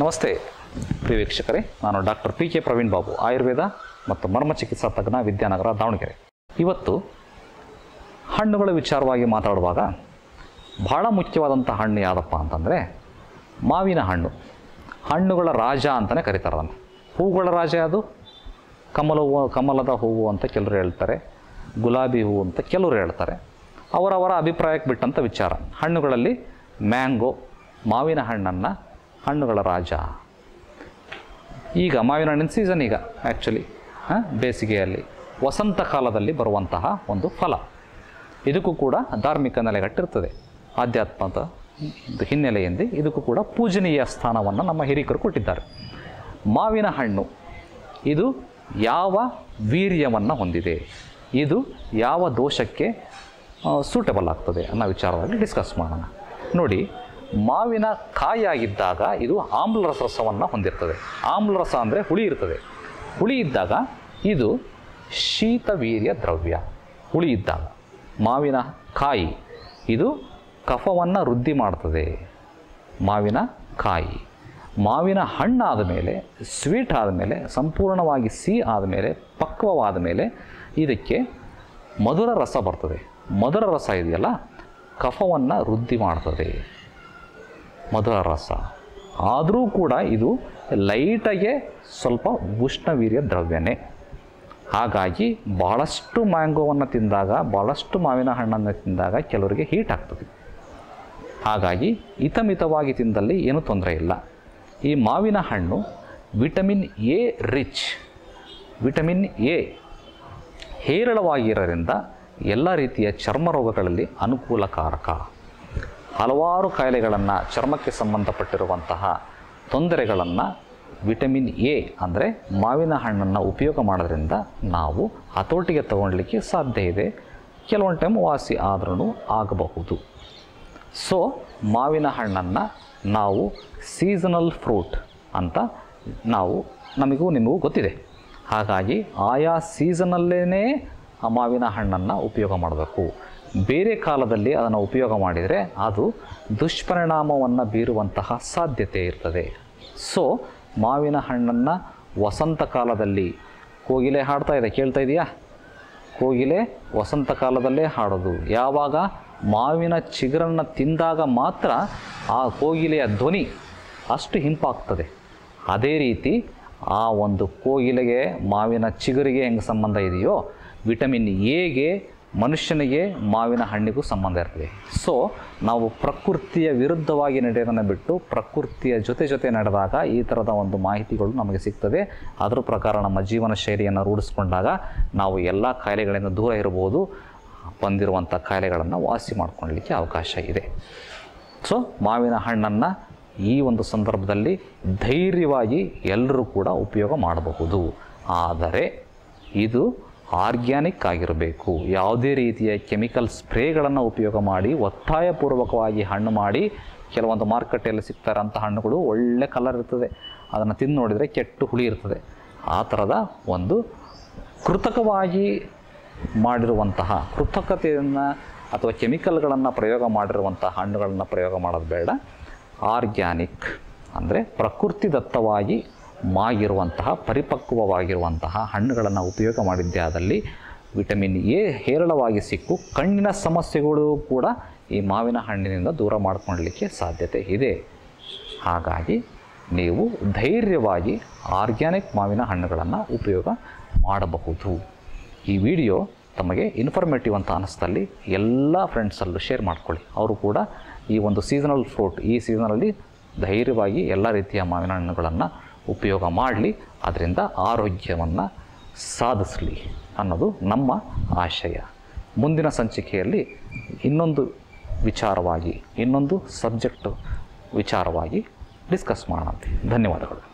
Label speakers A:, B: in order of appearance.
A: ನಮಸ್ತೆ ಪ್ರಿಯ ವೀಕ್ಷಕರೇ, ನಾನು ಡಾಕ್ಟರ್.Praveen ಬಾಬು, ಆಯುರ್ವೇದ ಮತ್ತು ಮರ್ಮ ಚಿಕಿತ್ಸಾ ತಜ್ಞ, ವಿದ್ಯಾನಗರ, ದಾವಣಗೆರೆ. ಇವತ್ತು ಹಣ್ಣುಗಳ ವಿಚಾರವಾಗಿ ಮಾತಾಡುವಾಗ ಬಹಳ ಮುಖ್ಯವಾದಂಥ ಹಣ್ಣು ಯಾವುದಪ್ಪ ಅಂತಂದರೆ ಮಾವಿನ ಹಣ್ಣು. ಹಣ್ಣುಗಳ ರಾಜ ಅಂತಲೇ ಕರೀತಾರೆ ಅದನ್ನು. ಹೂಗಳ ರಾಜ ಅದು. ಕಮಲದ ಹೂವು ಅಂತ ಕೆಲವರು ಹೇಳ್ತಾರೆ, ಗುಲಾಬಿ ಹೂವು ಅಂತ ಕೆಲವರು ಹೇಳ್ತಾರೆ. ಅವರವರ ಅಭಿಪ್ರಾಯಕ್ಕೆ ಬಿಟ್ಟಂಥ ವಿಚಾರ. ಹಣ್ಣುಗಳಲ್ಲಿ ಮ್ಯಾಂಗೋ, ಮಾವಿನ ಹಣ್ಣನ್ನು ಹಣ್ಣುಗಳ ರಾಜ. ಈಗ ಮಾವಿನ ಹಣ್ಣಿನ ಸೀಸನ್ ಈಗ ಆ್ಯಕ್ಚುಲಿ ಬೇಸಿಗೆಯಲ್ಲಿ ವಸಂತ ಕಾಲದಲ್ಲಿ ಬರುವಂತಹ ಒಂದು ಫಲ. ಇದಕ್ಕೂ ಕೂಡ ಧಾರ್ಮಿಕ ನೆಲೆಗಟ್ಟಿರ್ತದೆ. ಆಧ್ಯಾತ್ಮದ ಹಿನ್ನೆಲೆಯಿಂದ ಇದಕ್ಕೂ ಕೂಡ ಪೂಜನೀಯ ಸ್ಥಾನವನ್ನು ನಮ್ಮ ಹಿರಿಕರು ಕೊಟ್ಟಿದ್ದಾರೆ. ಮಾವಿನ ಹಣ್ಣು ಇದು ಯಾವ ವೀರ್ಯವನ್ನು ಹೊಂದಿದೆ, ಇದು ಯಾವ ದೋಷಕ್ಕೆ ಸೂಟಬಲ್ ಆಗ್ತದೆ ಅನ್ನೋ ವಿಚಾರವಾಗಿ ಡಿಸ್ಕಸ್ ಮಾಡೋಣ. ನೋಡಿ, ಮಾವಿನ ಕಾಯಾಗಿದ್ದಾಗ ಇದು ಆಮ್ಲರಸವನ್ನು ಹೊಂದಿರ್ತದೆ. ಆಮ್ಲರಸ ಅಂದರೆ ಹುಳಿ ಇರ್ತದೆ. ಹುಳಿ ಇದ್ದಾಗ ಇದು ಶೀತವೀರ್ಯ ದ್ರವ್ಯ. ಹುಳಿ ಇದ್ದಾಗ ಮಾವಿನ ಕಾಯಿ ಇದು ಕಫವನ್ನು ವೃದ್ಧಿ ಮಾಡ್ತದೆ. ಮಾವಿನ ಕಾಯಿ, ಮಾವಿನ ಹಣ್ಣಾದ ಮೇಲೆ, ಸ್ವೀಟ್ ಆದಮೇಲೆ, ಸಂಪೂರ್ಣವಾಗಿ ಸಿಹಿ ಆದಮೇಲೆ, ಪಕ್ವವಾದ ಮೇಲೆ ಇದಕ್ಕೆ ಮಧುರ ರಸ ಬರ್ತದೆ. ಮಧುರ ರಸ ಇದೆಯಲ್ಲ, ಕಫವನ್ನು ವೃದ್ಧಿ ಮಾಡ್ತದೆ. ಮಧುರ ರಸ ಆದರೂ ಕೂಡ ಇದು ಲೈಟಾಗೆ ಸ್ವಲ್ಪ ಉಷ್ಣವೀರ್ಯ ದ್ರವ್ಯನೇ. ಹಾಗಾಗಿ ಭಾಳಷ್ಟು ಮ್ಯಾಂಗೋವನ್ನು ತಿಂದಾಗ, ಭಾಳಷ್ಟು ಮಾವಿನ ಹಣ್ಣನ್ನು ತಿಂದಾಗ ಕೆಲವರಿಗೆ ಹೀಟ್ ಆಗ್ತದೆ. ಹಾಗಾಗಿ ಹಿತಮಿತವಾಗಿ ತಿಂದಲ್ಲಿ ಏನೂ ತೊಂದರೆ ಇಲ್ಲ. ಈ ಮಾವಿನ ಹಣ್ಣು vitamin A rich. Vitamin A ಹೇರಳವಾಗಿರೋದ್ರಿಂದ ಎಲ್ಲ ರೀತಿಯ ಚರ್ಮ ರೋಗಗಳಲ್ಲಿ ಅನುಕೂಲಕಾರಕ. ಹಲವಾರು ಕಾಯಿಲೆಗಳನ್ನು, ಚರ್ಮಕ್ಕೆ ಸಂಬಂಧಪಟ್ಟಿರುವಂತಹ ತೊಂದರೆಗಳನ್ನು ವಿಟಮಿನ್ ಎ ಅಂದರೆ ಮಾವಿನ ಹಣ್ಣನ್ನು ಉಪಯೋಗ ಮಾಡೋದ್ರಿಂದ ನಾವು ಹತೋಟಿಗೆ ತಗೊಳ್ಳಿಕ್ಕೆ ಸಾಧ್ಯ ಇದೆ. ಕೆಲವೊಂದು ಟೈಮ್ ವಾಸಿ ಆದ್ರೂ ಆಗಬಹುದು. ಸೊ ಮಾವಿನ ಹಣ್ಣನ್ನು ನಾವು ಸೀಸನಲ್ ಫ್ರೂಟ್ ಅಂತ ನಮಗೂ ನಿಮಗೂ ಗೊತ್ತಿದೆ. ಹಾಗಾಗಿ ಆಯಾ ಸೀಸನಲ್ಲೇ ಆ ಮಾವಿನ ಹಣ್ಣನ್ನು ಉಪಯೋಗ ಮಾಡಬೇಕು. ಬೇರೆ ಕಾಲದಲ್ಲಿ ಅದನ್ನು ಉಪಯೋಗ ಮಾಡಿದರೆ ಅದು ದುಷ್ಪರಿಣಾಮವನ್ನು ಬೀರುವಂತಹ ಸಾಧ್ಯತೆ ಇರ್ತದೆ. ಸೊ ಮಾವಿನ ಹಣ್ಣನ್ನು ವಸಂತ ಕಾಲದಲ್ಲಿ, ಕೋಗಿಲೆ ಹಾಡ್ತಾ ಇದೆ, ಕೇಳ್ತಾ ಇದೆಯಾ? ಕೋಗಿಲೆ ವಸಂತ ಕಾಲದಲ್ಲೇ ಹಾಡೋದು. ಯಾವಾಗ ಮಾವಿನ ಚಿಗುರನ್ನು ತಿಂದಾಗ ಮಾತ್ರ ಆ ಕೋಗಿಲೆಯ ಧ್ವನಿ ಅಷ್ಟು ಹಿಂಪಾಗ್ತದೆ. ಅದೇ ರೀತಿ ಆ ಒಂದು ಕೋಗಿಲೆಗೆ ಮಾವಿನ ಚಿಗುರಿಗೆ ಹೆಂಗೆ ಸಂಬಂಧ ಇದೆಯೋ, ವಿಟಮಿನ್ ಎಗೆ ಮನುಷ್ಯನಿಗೆ ಮಾವಿನ ಹಣ್ಣಿಗೂ ಸಂಬಂಧ ಇರ್ತದೆ. ಸೊ ನಾವು ಪ್ರಕೃತಿಯ ವಿರುದ್ಧವಾಗಿ ನಡೆಯೋದನ್ನು ಬಿಟ್ಟು ಪ್ರಕೃತಿಯ ಜೊತೆ ನಡೆದಾಗ ಈ ಥರದ ಒಂದು ಮಾಹಿತಿಗಳು ನಮಗೆ ಸಿಗ್ತದೆ. ಅದರ ಪ್ರಕಾರ ನಮ್ಮ ಜೀವನ ಶೈಲಿಯನ್ನು ರೂಢಿಸ್ಕೊಂಡಾಗ ನಾವು ಎಲ್ಲ ಕಾಯಿಲೆಗಳಿಂದ ದೂರ ಇರ್ಬೋದು. ಬಂದಿರುವಂಥ ಕಾಯಿಲೆಗಳನ್ನು ವಾಸಿ ಮಾಡ್ಕೊಳ್ಳಲಿಕ್ಕೆ ಅವಕಾಶ ಇದೆ. ಸೊ ಮಾವಿನ ಹಣ್ಣನ್ನು ಈ ಒಂದು ಸಂದರ್ಭದಲ್ಲಿ ಧೈರ್ಯವಾಗಿ ಎಲ್ಲರೂ ಕೂಡ ಉಪಯೋಗ ಮಾಡಬಹುದು. ಆದರೆ ಇದು ಆರ್ಗ್ಯಾನಿಕ್ ಆಗಿರಬೇಕು. ಯಾವುದೇ ರೀತಿಯ ಕೆಮಿಕಲ್ ಸ್ಪ್ರೇಗಳನ್ನು ಉಪಯೋಗ ಮಾಡಿ ಒತ್ತಾಯಪೂರ್ವಕವಾಗಿ ಹಣ್ಣು ಮಾಡಿ, ಕೆಲವೊಂದು ಮಾರ್ಕೆಟಲ್ಲಿ ಸಿಗ್ತಾರಂಥ ಹಣ್ಣುಗಳು ಒಳ್ಳೆ ಕಲರ್ ಇರ್ತದೆ, ಅದನ್ನು ತಿಂದು ನೋಡಿದರೆ ಕೆಟ್ಟು ಹುಳಿ ಇರ್ತದೆ. ಆ ಥರದ ಒಂದು ಕೃತಕವಾಗಿ ಮಾಡಿರುವಂತಹ, ಕೃತಕತೆಯನ್ನು ಅಥವಾ ಕೆಮಿಕಲ್ಗಳನ್ನು ಪ್ರಯೋಗ ಮಾಡಿರುವಂಥ ಹಣ್ಣುಗಳನ್ನು ಪ್ರಯೋಗ ಮಾಡೋದು ಬೇಡ. ಆರ್ಗ್ಯಾನಿಕ್ ಅಂದರೆ ಪ್ರಕೃತಿದತ್ತವಾಗಿ ಮಾಗಿರುವಂತಹ, ಪರಿಪಕ್ವವಾಗಿರುವಂತಹ ಹಣ್ಣುಗಳನ್ನು ಉಪಯೋಗ ಮಾಡಿದ್ದೇ ಆದಲ್ಲಿ ವಿಟಮಿನ್ ಎ ಹೇರಳವಾಗಿ ಸಿಕ್ಕು ಕಣ್ಣಿನ ಸಮಸ್ಯೆಗಳು ಕೂಡ ಈ ಮಾವಿನ ಹಣ್ಣಿನಿಂದ ದೂರ ಮಾಡಿಕೊಳ್ಳಲಿಕ್ಕೆ ಸಾಧ್ಯತೆ ಇದೆ. ಹಾಗಾಗಿ ನೀವು ಧೈರ್ಯವಾಗಿ ಆರ್ಗ್ಯಾನಿಕ್ ಮಾವಿನ ಹಣ್ಣುಗಳನ್ನು ಉಪಯೋಗ ಮಾಡಬಹುದು. ಈ ವಿಡಿಯೋ ತಮಗೆ ಇನ್ಫಾರ್ಮೇಟಿವ್ ಅಂತ ಅನ್ನಿಸ್ದಲ್ಲಿ ಎಲ್ಲ ಫ್ರೆಂಡ್ಸಲ್ಲೂ ಶೇರ್ ಮಾಡ್ಕೊಳ್ಳಿ. ಅವರು ಕೂಡ ಈ ಒಂದು ಸೀಸನಲ್ ಫ್ರೂಟ್, ಈ ಸೀಸನಲ್ಲಿ ಧೈರ್ಯವಾಗಿ ಎಲ್ಲ ರೀತಿಯ ಮಾವಿನ ಹಣ್ಣುಗಳನ್ನು ಉಪಯೋಗ ಮಾಡಲಿ, ಅದರಿಂದ ಆರೋಗ್ಯವನ್ನು ಸಾಧಿಸಲಿ ಅನ್ನೋದು ನಮ್ಮ ಆಶಯ. ಮುಂದಿನ ಸಂಚಿಕೆಯಲ್ಲಿ ಇನ್ನೊಂದು ವಿಚಾರವಾಗಿ, ಇನ್ನೊಂದು ಸಬ್ಜೆಕ್ಟ್ ವಿಚಾರವಾಗಿ ಡಿಸ್ಕಸ್ ಮಾಡೋಣ. ಧನ್ಯವಾದಗಳು.